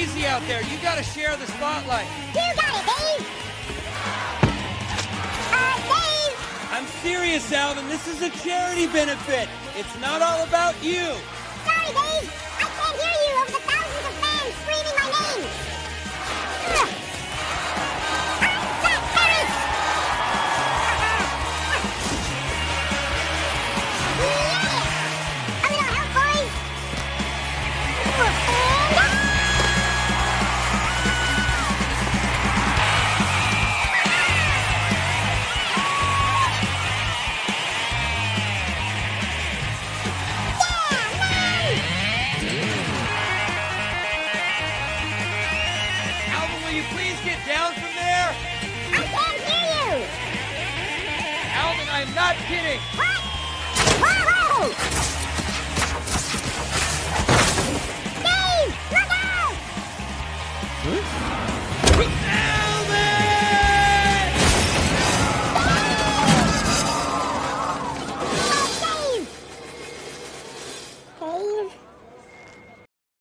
easy out there. You gotta share the spotlight. You got it, Dave. Dave. I'm serious, Alvin. This is a charity benefit. It's not all about you. Sorry, Dave. I can't hear you over the thousands of fans screaming my name. I'm Zach Ferris. Yeah! A little help, boys. Alvin, will you please get down from there? I can't hear you. Alvin, I'm not kidding. What?